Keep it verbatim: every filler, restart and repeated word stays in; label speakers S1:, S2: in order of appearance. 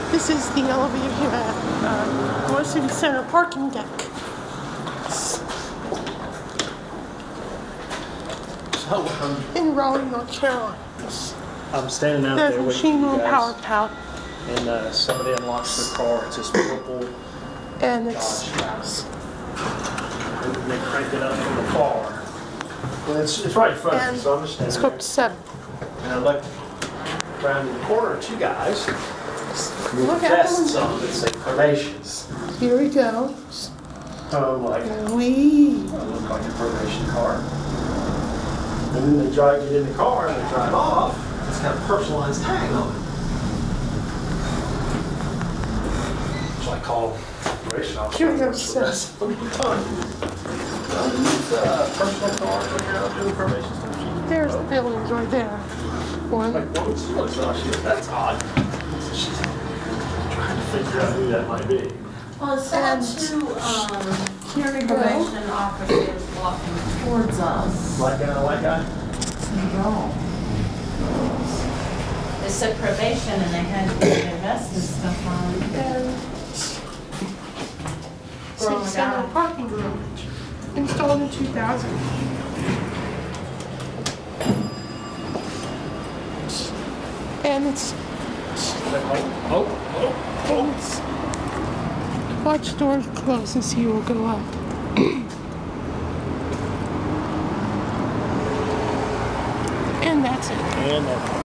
S1: This is the elevator here at uh, North City Center parking deck.
S2: So, um,
S1: in Raleigh, North Carolina.
S2: I'm standing out
S1: There's
S2: there
S1: a
S2: waiting for
S1: machine
S2: you
S1: room power
S2: guys,
S1: tower.
S2: and uh, somebody unlocks their car. It's this purple
S1: And it's
S2: Dodge house. And they crank it up from the far. Well, it's, it's right in front of me, so I'm just standing
S1: it's go up
S2: there.
S1: to seven.
S2: And I look around in the corner, two guys with
S1: Look at
S2: vests
S1: them.
S2: on that say probation.
S1: Here we go.
S2: So I'm like,
S1: And we.
S2: that looks like a probation car. And then they drive get in the car and they drive off. It's got a personalized tag on it. So I call probation officer.
S1: Here we go,
S2: So that's what we're done. Use uh, personal car when you're out doing probation stuff.
S1: There's the buildings right there. One.
S2: Like, what's, what's oh, shit, that's odd. So she's trying to figure out who that might be.
S3: Well, it's got two um,
S1: Here we go.
S3: probation officers walking towards us.
S2: Black guy, white guy?
S3: No. It said probation and they had their vests and stuff on.
S1: And
S3: Grown
S1: City Center
S3: guy.
S1: parking garage. Installed in two thousand. And it's,
S2: Oh, oh,
S1: and it's watch doors close and see who will go up. And that's it.
S2: oh. And that.